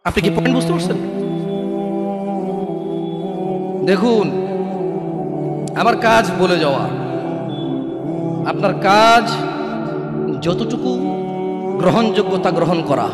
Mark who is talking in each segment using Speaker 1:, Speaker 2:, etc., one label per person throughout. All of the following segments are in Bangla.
Speaker 1: আপনি কি পয়েন্ট বুঝতে পারছেন? দেখুন, আমার কাজ বলে যাওয়া, আপনার কাজ যতটুকু গ্রহণযোগ্যতা গ্রহণ করা।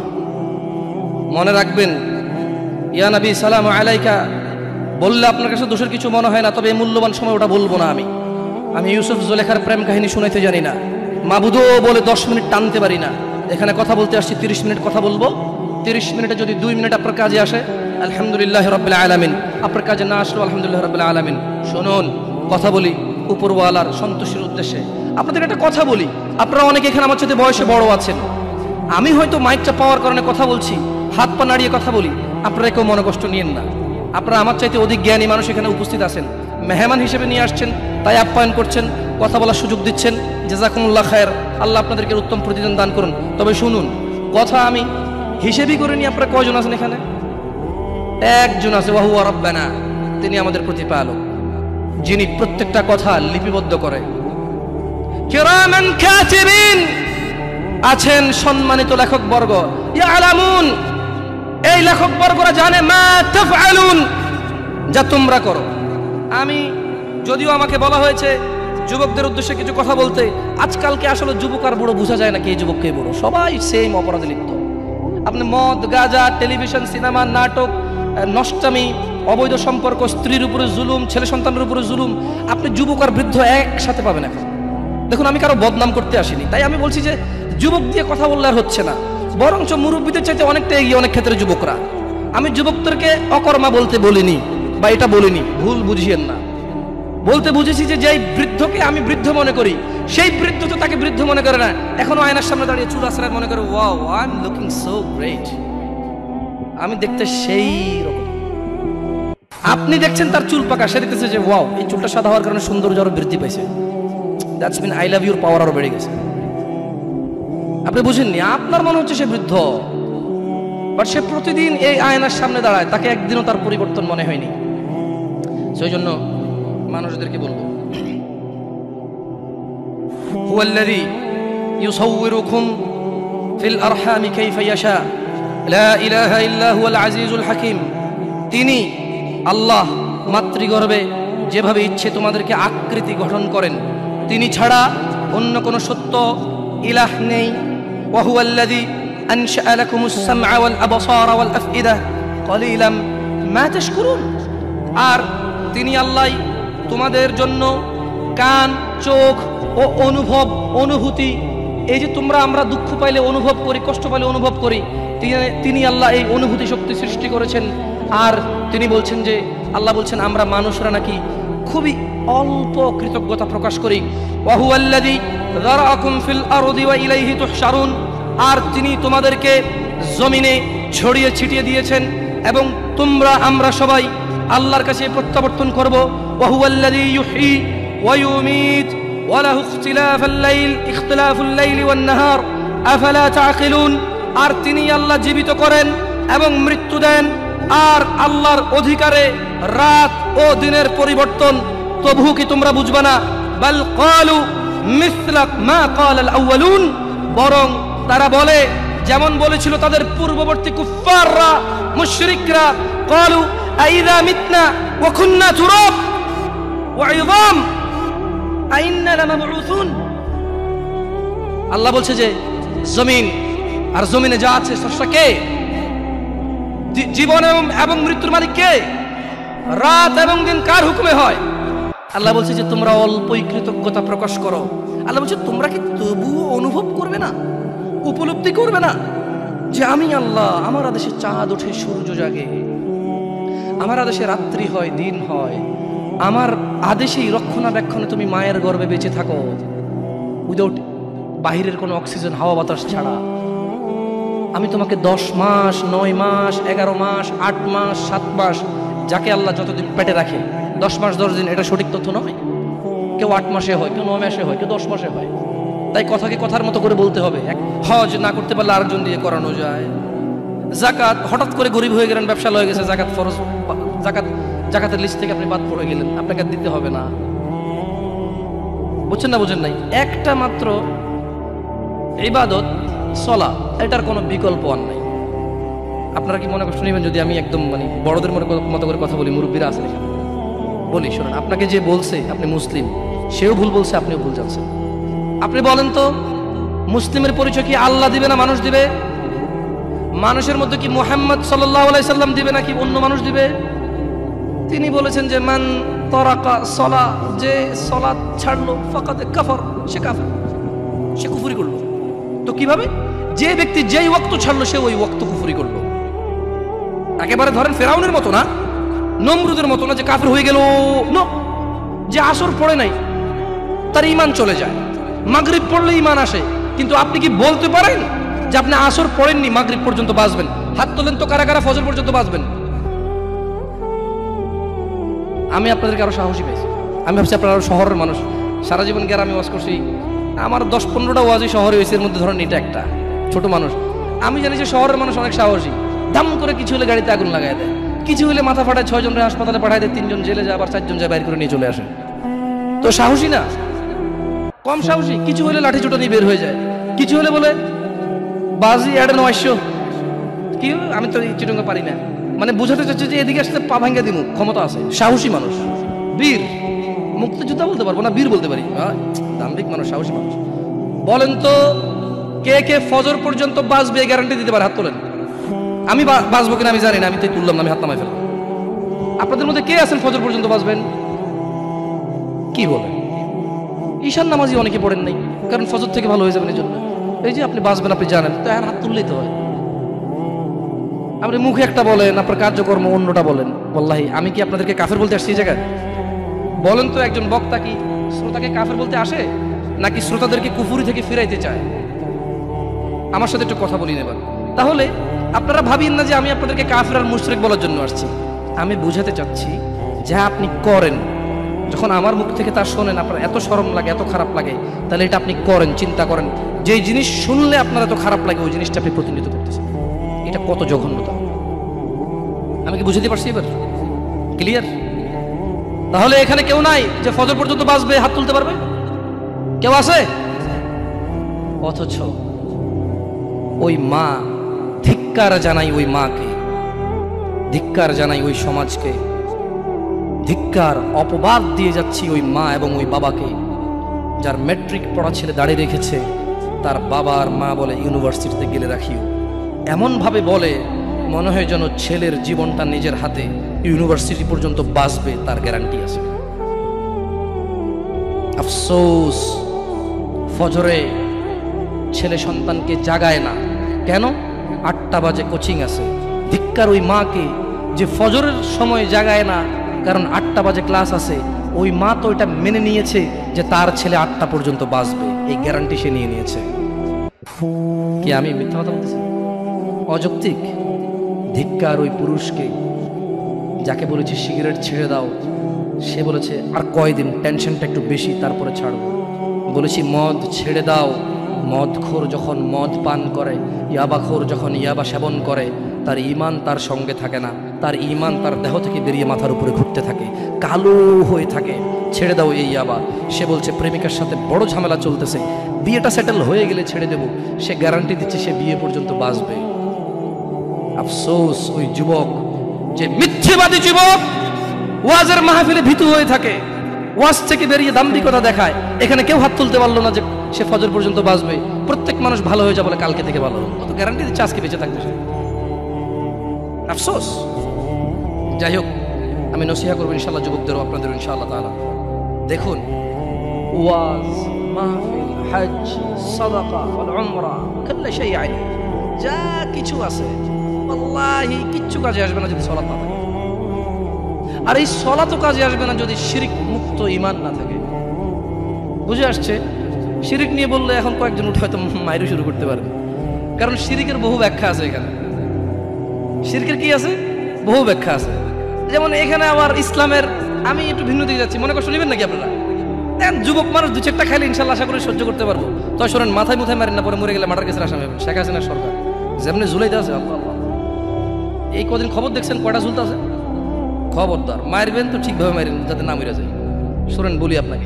Speaker 1: মনে রাখবেন, ইয়া নবী সালাম আলাইকা বললে আপনার কাছে দোষের কিছু মনে হয় না, তবে এই মূল্যবান সময় ওটা বলবো না। আমি ইউসুফ জুলেখার প্রেম কাহিনী শুনাইতে জানি না, মাবুদও বলে 10 মিনিট টানতে পারি না। এখানে কথা বলতে আসছি, 30 মিনিট কথা বলবো। 30 মিনিটে যদি 2 মিনিট আপনার কাজে আসে আলহামদুলিল্লাহ রাব্বিল আলামিন, আপনার কাজে না আসলো আলহামদুলিল্লাহ রাব্বিল আলামিন। শুনুন, কথা বলি উপরওয়ালার সন্তুষ্টির উদ্দেশ্যে। আপনাদের একটা কথা বলি, আপনারা অনেকে এখানে আমার সাথে বয়সে বড় আছেন, আমি হয়তো মাইকটা পাওয়ার কারণে কথা বলছি, হাত পা নাড়িয়ে কথা বলি, আপনারা কেউ মনে কষ্ট নিয়েন না। আপনারা আমার চাইতে অধিক জ্ঞানী মানুষ এখানে উপস্থিত আছেন, মেহমান হিসেবে নিয়ে আসছেন, তাই আপ্যায়ন করছেন, কথা বলার সুযোগ দিচ্ছেন। জাযাকুমুল্লাহ খায়ের, আল্লাহ আপনাদেরকে উত্তম প্রতিদান দান করুন। তবে শুনুন, কথা আমি হিসেবই করে নিয়ে আপনারা কয়জন আছেন এখানে? একজন আছে, ওয়া হুয়া রাব্বানা, তিনি আমাদের প্রতিপালক, যিনি প্রত্যেকটা কথা লিপিবদ্ধ করে। কিরামান কাতিবিন, আছেন সম্মানিত লেখক বর্গ, ইয়ালামুন, এই লেখক বর্গরা জানে মা তাফআলুন, যা তোমরা করো। আমি যদিও আমাকে বলা হয়েছে যুবকদের উদ্দেশ্যে কিছু কথা বলতে, আজকালকে আসলে যুবক আর বুড়ো বোঝা যায় না, কে যুবক কে বুড়ো, সবাই সেম অপরাধে লিপ্ত। আপনি মদ, গাঁজা, টেলিভিশন, সিনেমা, নাটক, নষ্টামি, অবৈধ সম্পর্ক, স্ত্রীর উপরে জুলুম, ছেলে সন্তানের উপরে জুলুম, আপনি যুবক আর বৃদ্ধ একসাথে পাবেন এখন। দেখুন, আমি কারো বদনাম করতে আসিনি, তাই আমি বলছি যে যুবক দিয়ে কথা বললে আর হচ্ছে না, বরঞ্চ মুরব্বীদের চাইতে অনেকটা এগিয়ে অনেক ক্ষেত্রে যুবকরা। আমি যুবকদেরকে অকর্মা বলতে বলিনি, বা এটা বলিনি, ভুল বুঝিয়েন না। বলতে বুঝেছি যে যেই বৃদ্ধকে আমি বৃদ্ধ মনে করি, সেই বৃদ্ধ তো তাকে বৃদ্ধ মনে করে না, এখনো আয়নার সামনে দাঁড়িয়ে চুল আছড়ায় মনে করে wow I am looking so great, আমি দেখতে সেই রকম। আপনি দেখছেন তার চুল পাকা, সে দেখতেছে যে ওয়াও এই চুলটা সাদা হওয়ার কারণে সৌন্দর্য আরো বৃদ্ধি পাইছে, that's mean I love your power আরো বেড়ে গেছে। আপনি বুঝেননি, আপনার মনে হচ্ছে সে বৃদ্ধ, বাট সে প্রতিদিন এই আয়নার সামনে দাঁড়ায়, তাকে একদিনও তার পরিবর্তন মনে হয়নি। সেই জন্য মানুষদেরকে বলবো, হুয়াল্লাযী ইউসাউবিরুকুম ফিল আরহামি কাইফা ইয়াশা, লা ইলাহা ইল্লা হুয়াল আজিজুল হাকিম, তিনি আল্লাহ মাতৃগর্ভে যেভাবে ইচ্ছে তোমাদেরকে আকৃতি গঠন করেন, তিনি ছাড়া অন্য কোনো সত্য ইলাহ নেই। ওয়া হুয়াল্লাযী আনশাআ লাকুমুস সামআ ওয়াল আবসারা ওয়াল আফইদা ক্বালিলাম মা তাশকুরুন, আর তিনি আল্লাহ তোমাদের জন্য কান, চোখ ও অনুভূতি, এই যে তোমরা আমরা দুঃখ পাইলে অনুভব করি, কষ্ট পাইলে অনুভব করি, তিনি আল্লাহ এই অনুভূতি শক্তি সৃষ্টি করেছেন। আর তিনি বলছেন যে, আল্লাহ বলছেন আমরা মানুষরা নাকি খুবই অল্প কৃতজ্ঞতা প্রকাশ করি। ওয়া হুয়াল্লাযী যারাআকুম ফিল আরদি ওয়া ইলাইহি তুহশারুন, আর তিনি তোমাদেরকে জমিনে ছড়িয়ে ছিটিয়ে দিয়েছেন এবং আমরা সবাই আল্লাহর কাছে প্রত্যাবর্তন করব। ওয়া হুয়াল্লাযী ইউহয়ী ওয়া ইউমীত ওয়া লাহু ইখতিলাফুল লাইলি ওয়ান নাহার আফালা তাআকিলুন, আর তিনি আল্লাহ জীবিত করেন এবং মৃত্যু দেন, আর আল্লাহর অধিকারে রাত ও দিনের পরিবর্তন, তবু কি তোমরা বুঝবা না? বাল ক্বালু মিসলা মা ক্বালাল আউয়ালুন, বরং তারা বলে যেমন বলেছিল তাদের পূর্ববর্তী কুফফাররা, মুশরিকরা, ক্বালু আইযা মিতনা ওয়া কুন্না তুরাব ওয়া ইযাম আইন্না লামাবউসুন। আল্লাহ বলছে যে জমিন আর জমিনে যা আছে স্রষ্টা কে? জীবন এবং মৃত্যুর মালিক কে? রাত এবং দিন কার হুকুমে হয়? আল্লাহ বলছে যে তোমরা অল্পই কৃতজ্ঞতা প্রকাশ করো। আল্লাহ বলছে তোমরা কি তবুও অনুভব করবে না, উপলব্ধি করবে না যে আমি আল্লাহ, আমার আদেশে চাঁদ ওঠে, সূর্য জাগে, আমার আদেশে রাত্রি হয়, দিন হয়, আমার আদেশেই রক্ষণাবেক্ষণে তুমি মায়ের গর্ভে বেঁচে থাকো, উইদাউট বাহিরের কোনো অক্সিজেন, হাওয়া বাতাস ছাড়া। আমি তোমাকে 10 মাস, 9 মাস, 11 মাস, 8 মাস, 7 মাস, যাকে আল্লাহ যতদিন পেটে রাখে, 10 মাস 10 দিন, এটা সঠিক তথ্য নয়। কেউ 8 মাসে হয়, কেউ 9 মাসে হয়, কেউ 10 মাসে হয়। তাই কথাকে কথার মতো করে বলতে হবে। হজ না করতে পারলে আরেকজন দিয়ে করানো যায়। জাকাত, হঠাৎ করে গরিব হয়ে গেলেন, ব্যবসা লয়ে গেছে, জাকাত ফরজ, জাকাতের লিস্ট থেকে আপনি বাদ পড়ে গেলেন, আপনাকে দিতে হবে না। বুঝছেন না? বুঝেন নাই? একটা মাত্র ইবাদত সলা, এটার কোনো বিকল্প আর নাই। আপনারা কি মনে কষ্ট নেবেন যদি আমি একদম মানে বড়দের মতো করে কথা বলি? মুরব্বীরা আছেন এখানে, বলি শোনেন, আপনাকে যে বলছে আপনি মুসলিম, সেও ভুল বলছে, আপনিও ভুল জানছেন। আপনি বলেন তো, মুসলিমের পরিচয় কি আল্লাহ দিবে না মানুষ দিবে? মানুষের মধ্যে কি মুহাম্মদ সাল্লাল্লাহু আলাইহি সাল্লাম দিবে নাকি অন্য মানুষ দিবে? তিনি বলেছেন যে মান তারাকা সালাহ, যে সালাত ছাড়লো ফাকাদ কাফার, সে কাফের, সে কুফরি করলো। তো কিভাবে? যে ব্যক্তি যেই ওয়াক্ত ছাড়লো সে ওই ওয়াক্ত কুফরি করলো। একেবারে ধরেন ফেরাউনের মতো না, নমরুদের মতো না যে কাফের হয়ে গেল। যে আসর পড়ে নাই তার ঈমান চলে যায়, মাগরিব পড়লে ঈমান আসে। কিন্তু আপনি কি বলতে পারেন যে আপনি আসর পড়েননি মাগরিব পর্যন্ত বাঁচবেন? হাত তোলেন তো কারা কারা ফজর পর্যন্ত বাঁচবেন? আমি আপনাদেরকে আরো সাহসী পেয়েছি। আমি ভাবছি আপনারা আরো শহরের মানুষ, সারা জীবন গ্রামে ওয়াজ করছি, আমার 10-15টা ওয়াজই শহরে হয়েছে, এর মধ্যে ধরেন এটা একটা ছোট মানুষ। আমি জানি যে শহরের মানুষ অনেক সাহসী, দাম করে কিছু হলে গাড়িতে আগুন লাগাই দেয়, কিছু হলে মাথা ফাটায় 6 জনের হাসপাতালে পাঠায় দেয়, 3 জন জেলে যায়, আবার 4 জন যায় বাইর করে নিয়ে চলে আসে। তো সাহসী না, কম সাহসী। কিছু হলে লাঠি চোটা নিয়ে বের হয়ে যায়, কিছু হলে বলে বাজি এড়ে 900 কি, আমি তো এই চিটঙ্গা পারি না, মানে বুঝাতে চাচ্ছে যে এদিকে আসলে পা ভাঙ্গা দিমু, ক্ষমতা আছে, সাহসী মানুষ, বীর। মুক্তিযোদ্ধা বলতে পারবো না, বীর বলতে পারি, দাম্ভিক মানুষ, সাহসী মানুষ। বলেন তো কে কে ফজর পর্যন্ত বাঁচবে গ্যারান্টি দিতে পারে? হাত তোলেন। আমি বাঁচবো কিনা আমি জানি না, আমি তো তুললাম না, আমি হাত নামাই ফেললাম। আপনাদের মধ্যে কে আছেন ফজর পর্যন্ত বাঁচবেন? কি বলেন? ঈশান নামাজি অনেকে পড়েন নাই, কারণ ফজর থেকে ভালো হয়ে যাবেন এই জন্য। এই যে আপনি বাঁচবেন আপনি জানেন, তো হাত তুললেই তো হয়। আপনি মুখে একটা বলেন, আপনার কার্যকর্ম অন্যটা বলেন। ওয়াল্লাহি আমি কি আপনাদেরকে কাফের বলতে আসছি এই জায়গায়? বলেন তো একজন বক্তা কি শ্রোতাকে কাফের বলতে আসে, নাকি শ্রোতাদেরকে কুফুরি থেকে ফিরাইতে চায়? আমার সাথে একটু কথা বলি নেবার। তাহলে আপনারা ভাবিয়েন না যে আমি আপনাদেরকে কাফের আর মুশরিক বলার জন্য আসছি। আমি বুঝাতে চাচ্ছি যা আপনি করেন, যখন আমার মুখ থেকে তা শোনেন আপনার এত শরম লাগে, এত খারাপ লাগে, তাহলে এটা আপনি করেন, চিন্তা করেন, যেই জিনিস শুনলে আপনার এত খারাপ লাগে ওই জিনিসটা আপনি প্রতিনিধিত্ব করতেছেন। এটা কত জঘন্যতা! আমি কি বুঝাতে পারছি এবার? ক্লিয়ার? তাহলে এখানে কেউ নাই যে ফজর পর্যন্ত বাঁচবে, হাত তুলতে পারবে? কেউ আছে? অথচ ওই মা, ধিক্কার জানাই ওই মাকে, ধিক্কার জানাই ওই সমাজকে, ধিক্কার, অপবাদ দিয়ে যাচ্ছি ওই মা এবং ওই বাবাকে, যার ম্যাট্রিক পড়া ছেলে দাঁড়িয়ে রেখেছে, তার বাবা আর মা বলে ইউনিভার্সিটিতে গেলে রাখিও। এমনভাবে বলে মনে হয় যেন ছেলের জীবনটা নিজের হাতে, ইউনিভার্সিটি পর্যন্ত বাঁচবে তার গ্যারান্টি আছে। আফসোস, ফজরে ছেলে সন্তানকে জাগায় না। কেন? 8টা বাজে কোচিং আছে। ধিক্কার ওই মাকে যে ফজরের সময় জাগায় না, কারণ 8টা বাজে ক্লাস আছে। ওই মা তো এটা মেনে নিয়েছে যে তার ছেলে 8টা পর্যন্ত বাঁচবে, এই গ্যারান্টি সে নিয়ে নিয়েছে। কি আমি মিথ্যা কথা বলতেছি? অযৌক্তিক। ধিক্কার ওই পুরুষকে যাকে বলেছি সিগারেট ছেড়ে দাও, সে বলেছে আর কয়দিন, টেনশনটা একটু বেশি, তারপরে ছাড়বো। বলেছি মদ ছেড়ে দাও, মদখোর যখন মদ পান করে, ইয়াবাখোর যখন ইয়াবা সেবন করে, তার ঈমান তার সঙ্গে থাকে না, তার ঈমান তার দেহ থেকে বেরিয়ে মাথার উপরে ঘুরতে থাকে, কালো হয়ে থাকে। ছেড়ে দাও এই ইয়াবা। সে বলছে প্রেমিকার সাথে বড় ঝামেলা চলতেছে, বিয়েটা সেটেল হয়ে গেলে ছেড়ে দেব। সে গ্যারান্টি দিচ্ছে সে বিয়ে পর্যন্ত বাঁচবে। আফসোস ওই যুবক, যে মিথ্যেবাদী যুবক, ওয়াজের মাহফিলে ভীতু হয়ে থাকে, ওয়াজ থেকে বেরিয়ে দাম্ভিকতা দেখায়। এখানে কেউ হাত তুলতে পারলো না যে সে ফজর পর্যন্ত বাঁচবে। প্রত্যেক মানুষ ভালো হয়ে যাবে বলে কালকে থেকে ভালো হবে, কত গ্যারান্টি দিচ্ছে আজকে বেঁচে থাকবে সে। আফসোস। যাই হোক, আমি নসিহা করবো ইনশাআল্লাহ যুবকদেরও, আপনাদেরও ইনশাআল্লাহ তাআলা। দেখুন, ওয়াজ, মাহফিল, হজ, সাদাকা, উমরা, কুল্lu শাই আইন, যা কিছু আছে আল্লাহি কিচ্ছু কাজে আসবে না যদি সালাত না থাকে। আর এই সালাতও কাজে আসবে না যদি শিরক মুক্ত ঈমান না থাকে। বুঝে আসছে? শিরক নিয়ে বললে এখন কয়েকজন উঠে হয়তো মাইরু শুরু করতে পারবে, কারণ শিরকের বহু ব্যাখ্যা আছে। এখানে শিরকের কি আছে? বহু ব্যাখ্যা আছে। যেমন এখানে আবার ইসলামের, আমি একটু ভিন্ন দিকে যাচ্ছি, মনে কষ্ট নেবেন নাকি আপনারা? যুবক মানুষ 2-4টা খাইলে ইনশাল্লাহ আশা করে সহ্য করতে পারবো। তো শোনেন, মাথায় মুথায় মারেন না, পরে মরে গেলে মার্ডার কেসের আসামি হবেন। শেখ হাসিনার সরকার যেমনি ঝুলাইতে আছে, এই কদিন খবর দেখছেন কয়টা ঝুলতে আছে? খবরদার, মারবেন তো ঠিকভাবে মারেন যাতে না মরে যায়। শোনেন বলি আপনাকে,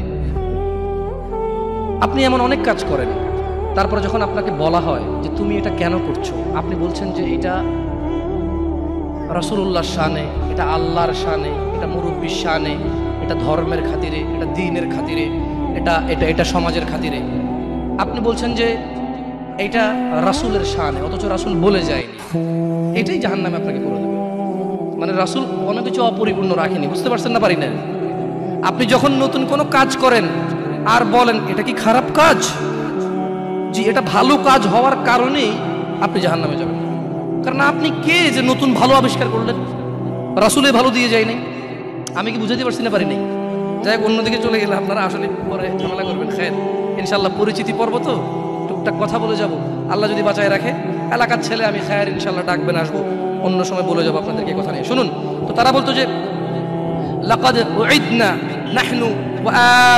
Speaker 1: আপনি এমন অনেক কাজ করেন, তারপরে যখন আপনাকে বলা হয় যে তুমি এটা কেন করছো, আপনি বলছেন যে এটা রাসূলুল্লাহর শানে, এটা আল্লাহর শানে, এটা মুরব্বির শানে, এটা ধর্মের খাতিরে, এটা দ্বীনের খাতিরে, এটা এটা এটা সমাজের খাতিরে। আপনি বলছেন যে এটা রাসূলের শানে, অথচ রাসূল বলে যায়নি, এটাই জাহান্নামে আপনাকে করে দেবে। মানে রাসূল কোনো কিছু অপরিপূর্ণ রাখেনি, বুঝতে পারছেন না? পারি না। আপনি যখন নতুন কোনো কাজ করেন আর বলেন এটা কি খারাপ কাজ, জি এটা ভালো কাজ হওয়ার কারণেই আপনি জাহান্নামে যাবেন। কারণ আপনি কে যে নতুন ভালো আবিষ্কার করলেন? রাসূলে ভালো দিয়ে যায় নাই। আমি কি বুঝাতে পারছি না? পারি নাই। যাই হোক, অন্যদিকে চলে গেলে আপনারা আসলে পরে ঝামেলা করবেন। খের ইনশাল্লাহ পরিচিতি পর্ব তো টুকটাক কথা বলে যাব, আল্লাহ যদি বাঁচায় রাখে। এলাকার ছেলে আমি, খের ইনশাল্লাহ ডাকবেন, আসবো, অন্য সময় বলে যাবো আপনাদেরকে কথা নিয়ে। শুনুন তো, তারা বলতো যে লাকাদ উইদনা নাহনু ওয়া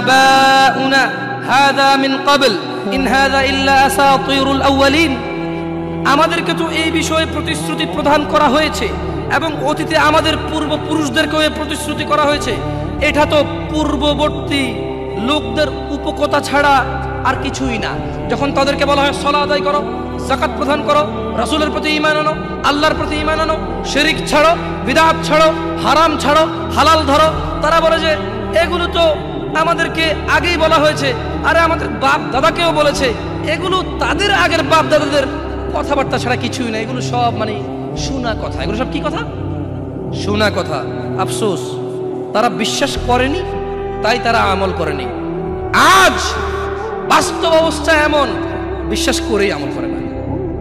Speaker 1: আবাউনা হাযা মিন ক্বাবল ইন হাযা ইল্লা আসাতিরুল আউয়ালিন। আমাদেরকে তো এই বিষয়ে প্রতিশ্রুতি প্রদান করা হয়েছে এবং অতীতে আমাদের পূর্বপুরুষদেরকেও এই প্রতিশ্রুতি করা হয়েছে। এটা তো পূর্ববর্তী লোকদের উপকথা ছাড়া আর কিছুই না। যখন তাদেরকে বলা হয় সালাত আদায় করো, যাকাত প্রদান করো, রাসূলের প্রতি ঈমান আনো, আল্লাহর প্রতি ঈমান আনো, শিরক ছাড়ো, বিদআত ছাড়ো, হারাম ছাড়ো, হালাল ধরো, তারা বলে যে এগুলো তো আমাদেরকে আগেই বলা হয়েছে, আরে আমাদের বাপ দাদাকেও বলেছে। এগুলো তাদের আগের বাপ দাদাদের কথাবার্তা ছাড়া কিছুই না, এগুলো সব মানে শোনা কথা। এগুলো সব কি কথা? শোনা কথা। আফসোস, তারা বিশ্বাস করেনি, তাই তারা আমল করেনি। আজ বাস্তব অবস্থা এমন, বিশ্বাস করেই আমল করে না।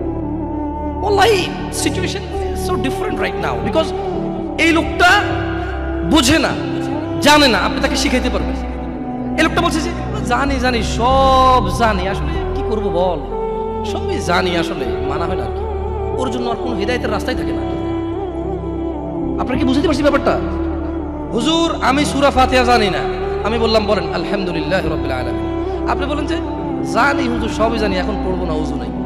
Speaker 1: ওয়াল্লাহি situation is so different right now, because এই লোকটা বুঝে না, জানে না, আপনি তাকে শিখাইতে পারবেন। এই লোকটা বলছে যে জানি জানি, সব জানি, আসলে কি করব বল, সবই জানি, আসলে মানা হয় না আর কি। ওর জন্য আর কোনো হিদায়তের রাস্তায় থাকে না। আপনারা কি বুঝতে পারছি ব্যাপারটা? হুজুর আমি সূরা ফাতিহা জানি না। আমি বললাম বলেন আলহামদুলিল্লাহ রাব্বিল আলামিন। আপনি বলেন যে জানি হুজুর, সবই জানি, এখন পড়বো না, ওযু নাই।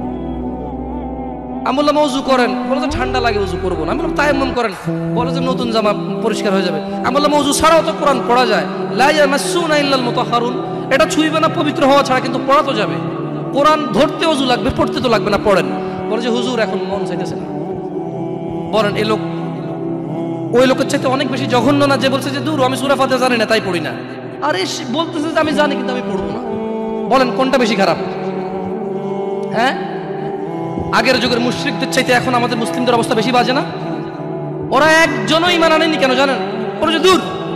Speaker 1: আমি বললাম ওযু করেন, বলে যে ঠান্ডা লাগে, ওযু করবো না। আমি বললাম তায়াম্মুম করেন, বলে যে নতুন জামা পরিষ্কার হয়ে যাবে। আমি বললাম ওযু ছাড়াও তো কোরআন পড়া যায়, লা ইয়ামাসসুনা ইল্লাল মুতাহহারুন, এটা ছুঁইবে না পবিত্র হওয়া ছাড়া, কিন্তু পড়া তো যাবে। কোরআন ধরতে ওযু লাগবে, পড়তে তো লাগবে না, পড়েন। বলে যে হুজুর এখন মন চাইতেছে না। বলেন এই লোক ওই লোকের চাইতে অনেক বেশি জঘন্য না যে বলছে যে দূর আমি সূরা ফাতিহা জানি না তাই পড়ি না? আরে বলতেছে যে আমি জানি কিন্তু আমি পড়বো না। বলেন কোনটা বেশি খারাপ? হ্যাঁ, আগের যুগের মুশরিকদের চাইতে এখন আমাদের মুসলিমদের অবস্থা বেশি বাজে না? ওরা একজনও ঈমান আনেনি, কেন জানেন? ওরা যে দূর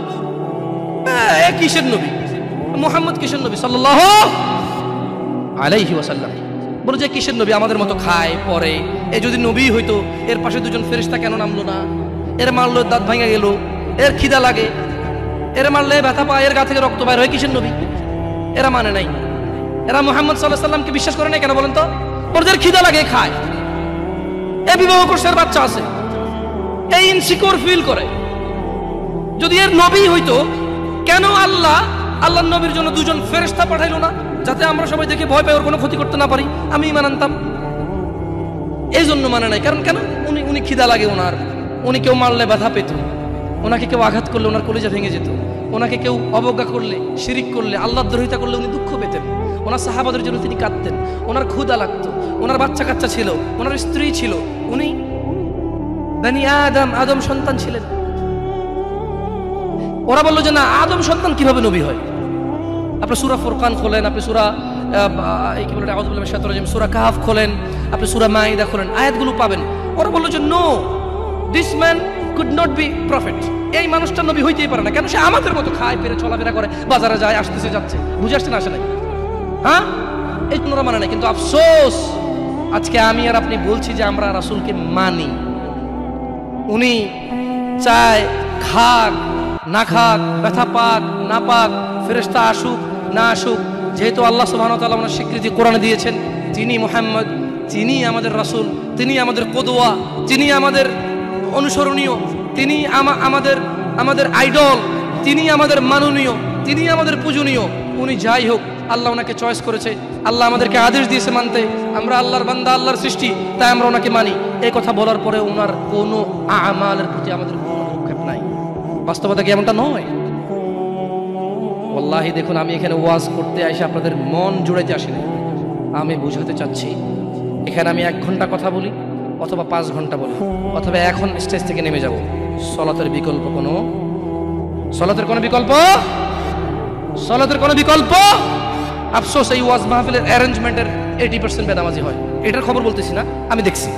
Speaker 1: এ কিসের নবী, মুহাম্মদ কিসের নবী সাল্লাল্লাহু আলাইহি ওয়াসাল্লাম, বলে যে কিসের নবী, আমাদের মতো খায় পরে, এ যদি নবী হইতো এর পাশে দুজন ফেরেশতা কেন নামলো না? এর মারলো দাঁত ভাঙা গেল, এর খিদা লাগে, এর মারলে ব্যথা পায়, এর গা থেকে রক্ত বাইর হয়, কিসের নবী? এরা মানে নাই, এরা মুহাম্মদ সাল্লাল্লাহু আলাইহি ওয়াসাল্লামকে বিশ্বাস করে নাই। কেন বলেন তো? ওদের খিদা লাগে, খায়, এ বিবাহ করছে, এর বাচ্চা আছে, এই ইনসিকিউর ফিল করে। যদি এর নবী হইতো, কেন আল্লাহর নবীর জন্য দুজন ফেরেশতা পাঠাইলো না, যাতে আমরা সবাই দেখে ভয় পাই, ওর কোনো ক্ষতি করতে না পারি? আমি ঈমান আনতাম। এই জন্য মানে নাই। কারণ কেন? উনি খিদা লাগে ওনার, উনি কেউ মারলে ব্যথা পেত, ওনাকে কেউ আঘাত করলে ওনার কলিজা ভেঙে যেত, ওনাকে কেউ অবজ্ঞা করলে, শিরিক করলে, আল্লাহর দ্রোহিতা করলে উনি দুঃখ পেতেন, ওনার সাহাবাদের জন্য তিনি কাঁদতেন, ওনার ক্ষুধা লাগতো, ওনার বাচ্চা কাচ্চা ছিল, ওনার স্ত্রী ছিল, উনি বনি আদম সন্তান ছিলেন। ওরা বললো যে না, আদম সন্তান কিভাবে নবী হয়? আপনি সূরা ফুরকান খোলেন, আপনি সূরা কি বলে আউযু বিল্লাহি মিনাশ শাইতানির রাজিম, সূরা কাহফ খোলেন, আপনি সূরা মাইদা খোলেন, আয়াতগুলো পাবেন। ওরা বললো যে no, this man could not be prophet, এই মানুষটা নবী হইতেই পারে না। কেন? সে আমাদের মতো খায়, ফেরে, চলাফেরা করে, বাজারে যায়, আসতেছে যাচ্ছে, বুঝে আসছে না, আসে নাই? হ্যাঁ, এই জন্য মানে না। কিন্তু আফসোস, আজকে আমি আর আপনি বলছি যে আমরা রাসূলকে মানি। উনি চায় খাক না খাক, ব্যথা পাক না পাক, ফেরেশতা আসুক না আসুক, যেহেতু আল্লাহ সুবহানাহু ওয়া তাআলা ওনার স্বীকৃতি কোরআনে দিয়েছেন, তিনি মুহাম্মদ, তিনি আমাদের রাসূল, তিনি আমাদের কদওয়া, তিনি আমাদের অনুসরণীয়, তিনি আমাদের আইডল, তিনি আমাদের মাননীয়, তিনি আমাদের পূজনীয়। উনি যাই হোক, আল্লাহ ওনাকে চয়েস করেছে, আল্লাহ আমাদেরকে আদেশ দিয়েছে মানতে। আমরা আল্লাহর বান্দা, আল্লাহর সৃষ্টি, তাই আমরা ওনাকে মানি। এই কথা বলার পরে ওনার কোনো আমালের প্রতি আমাদের কোনো ভ্রুক্ষেপ নাই। বাস্তবতা কি এমনটা নয়? ওয়াল্লাহি দেখুন, আমি এখানে ওয়াজ করতে এসে আপনাদের মন জুড়াইতে আসিনি, আমি বুঝাতে চাচ্ছি। এখানে আমি 1 ঘন্টা কথা বলি, অথবা 5 ঘন্টা বলবো, অথবা এখন স্টেজ থেকে নেমে যাব। সলাতের বিকল্প কোনো বিকল্প আফসোস, এই ওয়াজ মাহফিলের অ্যারেঞ্জমেন্টের 80% বেনামাজি হয়। এটার খবর বলতেছি না, আমি দেখছি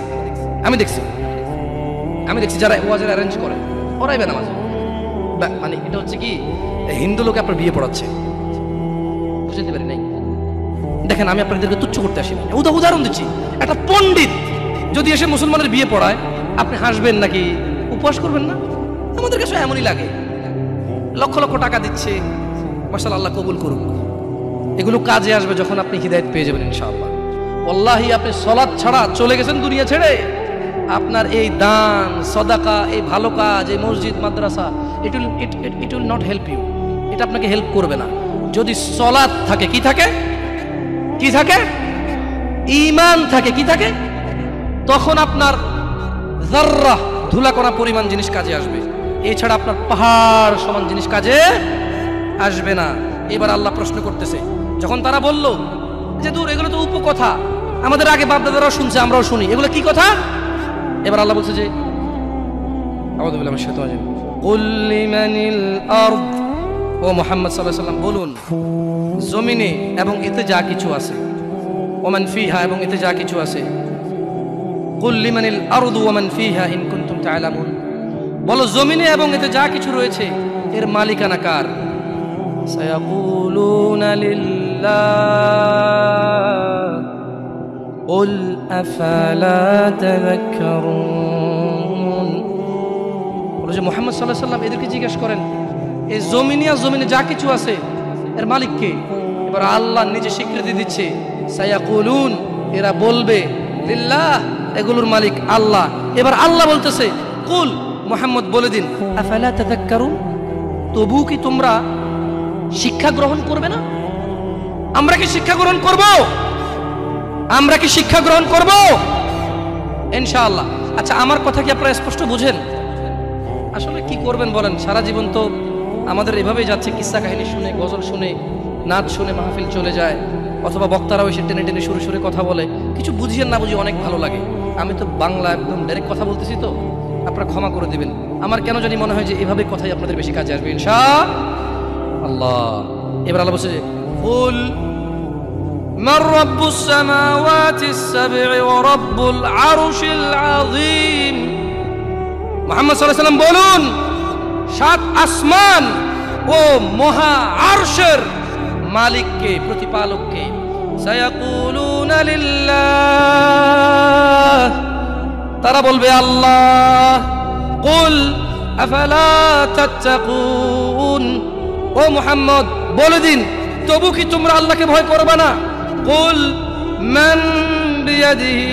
Speaker 1: যারা ওয়াজের অ্যারেঞ্জ করে ওরাই বেনামাজি। মানে এটা হচ্ছে কি, হিন্দু লোকে আপনার বিয়ে পড়াচ্ছে, বুঝতে পারি নাই। দেখেন, আমি আপনাদেরকে তুচ্ছ করতে আসি না, উদাহরণ দিচ্ছি। একটা পণ্ডিত যদি এসে মুসলমানের বিয়ে পড়ায়, আপনি হাসবেন নাকি উপহাস করবেন না? আমাদের কাছে এমনই লাগে। লক্ষ লক্ষ টাকা দিচ্ছে, মাশাআল্লাহ, আল্লাহ কবুল করুক। এগুলো কাজে আসবে যখন আপনি হিদায়াত পেয়ে যাবেন ইনশাআল্লাহ। ওয়াল্লাহি, আপনি সালাত ছাড়া চলে গেছেন দুনিয়া ছেড়ে, আপনার এই দান সদাকা, এই ভালো কাজ, এই মসজিদ মাদ্রাসা, it will not help you. এটা আপনাকে হেল্প করবে না। যদি সালাত থাকে, কি থাকে ঈমান থাকে, কি থাকে, তখন আপনার যাররা ধুলা কণা পরিমাণ জিনিস কাজে আসবে। এছাড়া আপনার পাহাড় সমান জিনিস কাজে আসবে না। এবার আল্লাহ প্রশ্ন করতেছে, যখন তারা বলল যে দূর, এগুলো তো উপকথা, আমাদের আগে বাপ-দাদারাও শুনছে, আমরাও শুনি, এগুলো কি কথা? এবার আল্লাহ বলছে যে আউযু বিল্লাহি মিনাশ শাইতানির রাজিম, কুল লিমানিল আরদ, ও মুহাম্মদ সাল্লাল্লাহু আলাইহি ওয়াসাল্লাম বলুন, জমিনে এবং এতে যা কিছু আছে, ওমান ফিহা, এবং এতে যা কিছু আছে, কুল লিমানিল আরদু ওয়া মান ফিহা ইন কুনতুম তা'লামুন, বলো জমিনে এবং এতে যা কিছু রয়েছে এর মালিকানা কার? সায়াকুলুনা লিল্লাহ কুল আফালা তাযাক্কারুন। বলো যে মুহাম্মদ সাল্লাল্লাহু আলাইহি ওয়াসাল্লাম এদেরকে জিজ্ঞেস করেন, এই জমিনে যা কিছু আছে এর মালিক কে? এবার আল্লাহ নিজে স্বীকৃতি দিচ্ছে, সায়াকুলুন, এরা বলবে লিল্লাহ, এগুলোর মালিক আল্লাহ। এবার আল্লাহ বলতেছে, কুল, মুহাম্মদ বলে দিন, আফালা তাযাক্কারুন, তবু কি তোমরা শিক্ষা গ্রহণ করবে না? আমরা কি শিক্ষা গ্রহণ করব? ইনশাআল্লাহ। আচ্ছা, আমার কথা কি আপনারা স্পষ্ট বুঝেন? আসলে কি করবেন বলেন, সারা জীবন তো আমাদের এভাবেই যাচ্ছে, কিস্সা কাহিনী শুনে, গজল শুনে, নাচ শুনে মাহফিল চলে যায়, অথবা বক্তারাও এসে টেনে টেনে সুরে কথা বলে, কিছু বুঝিয়ে না বুঝিয়ে অনেক ভালো লাগে। আমি তো বাংলা একদম ডাইরেক্ট কথা বলতেছি, তো আপনারা ক্ষমা করে দিবেন। আমার কেন জানি মনে হয় যে এভাবে কথাই আপনাদের বেশি কাজে আসবে ইনশাআল্লাহ। এবার আল্লাহ বলছে, কুল মান রাব্বুস সামাওয়াতিস সাব'i ওয়া রাব্বুল আরশিল আযীম, মুহাম্মদ সাল্লাল্লাহু আলাইহি ওয়াসাল্লাম বলুন, 7 আসমান ও মহা আরশের মালিককে, প্রতিপালককে। সায়াকুলুনা লিল্লাহ, তারা বলবে আল্লাহ। কুল আফালা তাত্তাকুন, ও মুহাম্মদ বলে দিন, তবু কি তোমরা আল্লাহকে ভয় করবে না? কুল মান বিয়াদিহি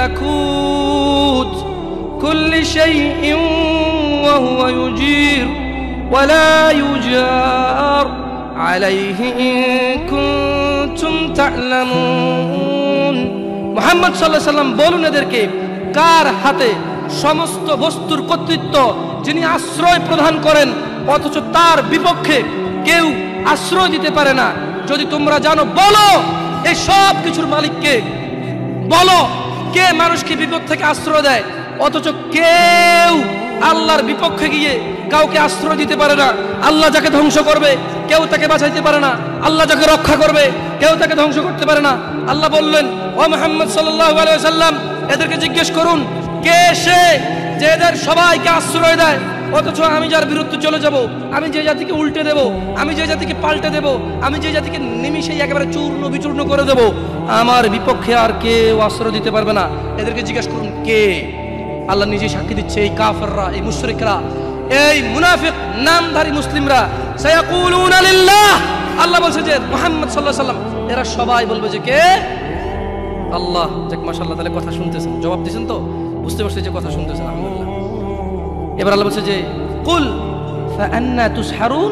Speaker 1: মালাকুত কুল্লি শাইইন ওয়া হুয়া ইউজির ওয়া লা ইউজার আলাইহি ইন কুনতুম তা'লামুন। মুহাম্মদ সাল্লাল্লাহু আলাইহি ওয়াসাল্লাম বলুন এদেরকে, কার হাতে সমস্ত বস্তুর কর্তৃত্ব, যিনি আশ্রয় প্রদান করেন, অথচ তার বিপক্ষে কেউ আশ্রয় দিতে পারে না। যদি তোমরা জানো, বলো এই সব কিছুর মালিককে, বলো কে মানুষকে বিপদ থেকে আশ্রয় দেয়, অথচ কেউ আল্লাহর বিপক্ষে গিয়ে কাউকে আশ্রয় দিতে পারে না। আল্লাহ যাকে ধ্বংস করবে কেউ তাকে বাঁচাইতে পারে না, আল্লাহ যাকে রক্ষা করবে কেউ তাকে ধ্বংস করতে পারে না। আল্লাহ বললেন, ও মুহাম্মদ সাল্লাল্লাহু আলাইহি ওয়াসাল্লাম, এদেরকে জিজ্ঞেস করুন, কে সে যে এদের সবাইকে আশ্রয় দেয়, অথচ আমি যার বিরুদ্ধে চলে যাব, আমি যে জাতিকে উল্টে দেব, আমি যে জাতিকে পাল্টে দেব, আমি যে জাতিকে নিমিষেই একেবারে চূর্ণ বিচূর্ণ করে দেব, আমার বিপক্ষে আর কেউ আশ্রয় দিতে পারবে না। এদেরকে জিজ্ঞেস করুন কে? আল্লাহ নিজে সাক্ষী দিচ্ছে, এই কাফেররা, এই মুশরিকরা, এই মুনাফিক নামধারী মুসলিমরা, সায়াকুলুনা লিল্লাহ, আল্লাহ বলছে যে মুহাম্মদ সাল্লাল্লাহু আলাইহি ওয়াসাল্লাম, এরা সবাই বলবে যে কে? আল্লাহ। যাক, মাশাআল্লাহ, তাহলে কথা শুনতেছেন, জবাব দিয়েছেন তো, বুঝতে পারছি যে কথা শুনতেছেন, আলহামদুলিল্লাহ। এবার আল্লাহ বলছে যে কুল ফাআন্না তুসহারুন,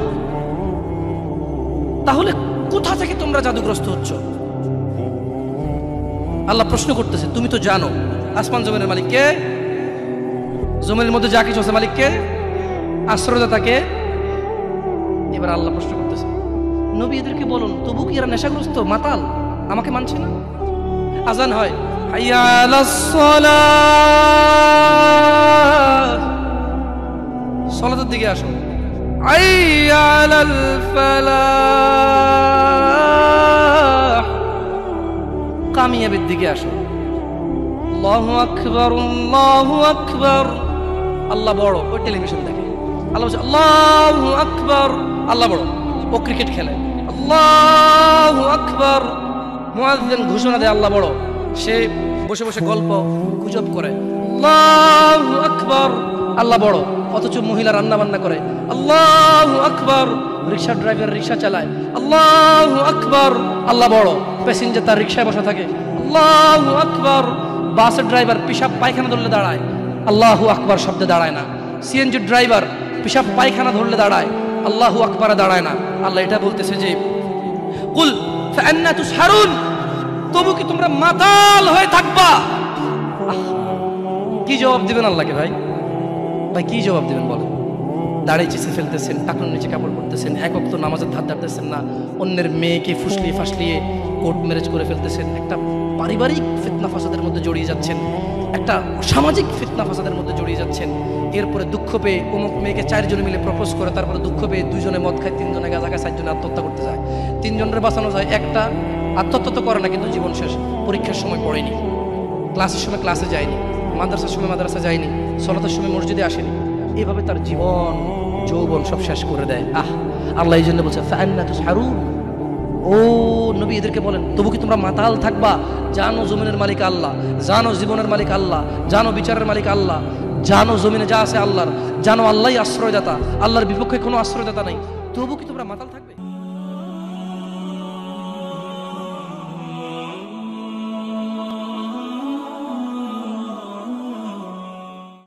Speaker 1: তাহলে কোথা থেকে তোমরা জাদুগ্রস্ত হচ্ছ? আল্লাহ প্রশ্ন করতেছে, তুমি তো জানো আসমান জমিনের মালিক কে, জমিনের মধ্যে যা কিছু আছে মালিক কে, আশ্রয়দাতা কে। এবার আল্লাহ প্রশ্ন করতেছে, নবী এদেরকে বলুন, তবু কি এরা নেশাগ্রস্ত, মাতাল, আমাকে মানছে না? আজান হয়, হাইয়া আলাস সালাহ, সালাতের দিকে আসো। হাইয়া আলাল ফালাহ, কামিয়াবির দিকে আসো। আল্লাহু আকবার, আল্লাহু আকবার, আল্লাহ বড়। ওই টেলিভিশন দেখে আল্লাহ বলছে আল্লাহু আকবার, আল্লাহ বড়। ও ক্রিকেট খেলে আল্লাহু আকবার, মুয়াজ্জিন ঘোষণা দেয় আল্লাহ বড়। সে বসে বসে গল্প গুজব করে আল্লাহু আকবার, আল্লাহ বড়। অথচ মহিলা রান্না বান্না করে আল্লাহু আকবার, রিক্সা ড্রাইভার রিক্সা চালায় আল্লাহু আকবার, আল্লাহ বড়। প্যাসেঞ্জার তার রিক্সায় বসে থাকে আল্লাহু আকবার। বাসের ড্রাইভার পিশাব পায়খানা ধরলে দাঁড়ায়, আল্লাহু আকবার শব্দে দাঁড়ায় না। সিএনজি ড্রাইভার পিশাব পায়খানা ধরলে দাঁড়ায়, আল্লাহু আকবারে দাঁড়ায় না। আল্লাহ এটা বলতেছে যে কুল ফাআন্না তুসহারুন, তবু কি তোমরা মাতাল হয়ে থাকবা? কি জবাব দিবেন আল্লাহকে? ভাই ভাই কি জবাব দিবেন বলেন? দাড়ি চেঁচে ফেলতেছেন, টাকুর নিচে কাপড় পরতেছেন, এক ওয়াক্ত নামাজের ধার ধারতেছেন না, অন্যের মেয়েকে ফুসলিয়ে ফাসলিয়ে কোর্ট ম্যারেজ করে ফেলতেছেন, একটা পারিবারিক ফিতনা ফাসাদের মধ্যে জড়িয়ে যাচ্ছেন, একটা সামাজিক ফিতনা ফাসাদের মধ্যে জড়িয়ে যাচ্ছেন। এরপরে দুঃখ পেয়ে অমুক মেয়েকে 4 জনে মিলে প্রপোজ করে, তারপরে দুঃখ পেয়ে 2 জনে মদ খায়, 3 জনে গাঁজা খায়, 4 জনে আত্মহত্যা করতে যায়। 3 জনের বাঁচানো যায়, একটা আত্মহত্যা তো করে না, কিন্তু জীবন শেষ। পরীক্ষার সময় পড়েনি, ক্লাসের সময় ক্লাসে যায়নি, মাদ্রাসার সময় মাদ্রাসা যায়নি, সলাতের সময় মসজিদে আসেনি, এভাবে তার জীবন যৌবন সব শেষ করে দেয়। আল্লাহ এই জন্য বলছে ফাআন্না তুসহারুন, ও নবী এদেরকে বলেন তবু কি তোমরা মাতাল থাকবা? জানো জমিনের মালিক আল্লাহ, জানো জীবনের মালিক আল্লাহ, জানো বিচারের মালিক আল্লাহ, জানো জমিনে যা আছে আল্লাহর, জানো আল্লাহই আশ্রয়দাতা, আল্লাহর বিপক্ষে কোনো আশ্রয়দাতা নেই, তবু কি তোমরা মাতাল